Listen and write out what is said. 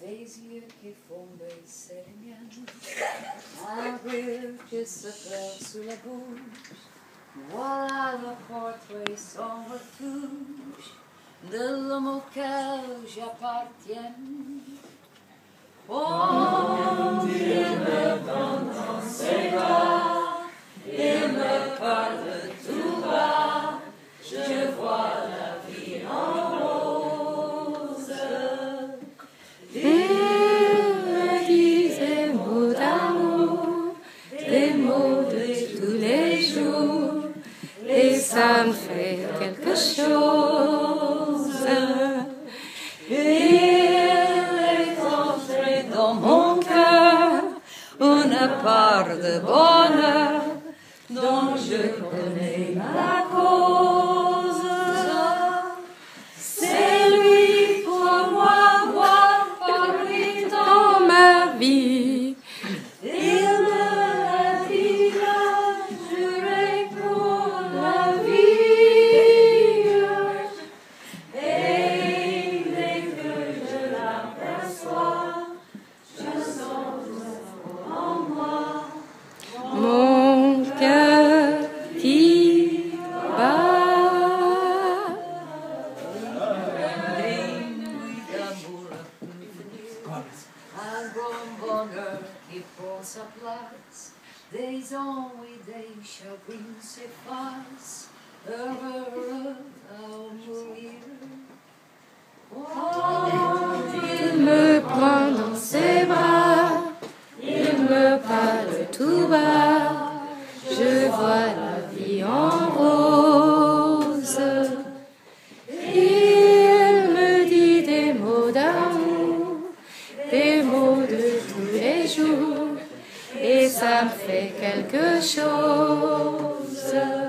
des yeux qui font baisser les miens, un rire qui se perd sous la bouche. Voilà le portrait sans retouche de l'homme auquel j'appartiens. Oh, il me prend dans ses bras, il me parle tout bas, je vois la vie en rose. Il me dit des mots d'amour, des mots de tous les jours, et ça me fait quelque chose. Dans mon cœur, une part de bonheur dont je connais la cause. C'est lui pour moi parlé dans ma vie. Il me l'a dit, l'a juré pour la vie. Et dès que je l'aperçois, mon cœur qui bat. Un grand bonheur qui prend sa place, des ennuis, des chagrins s'effacent, heureux à mourir. Il me prend dans ses bras, il me parle tout bas, je vois la vie en rose. Il me dit des mots d'amour, des mots de tous les jours, et ça me fait quelque chose.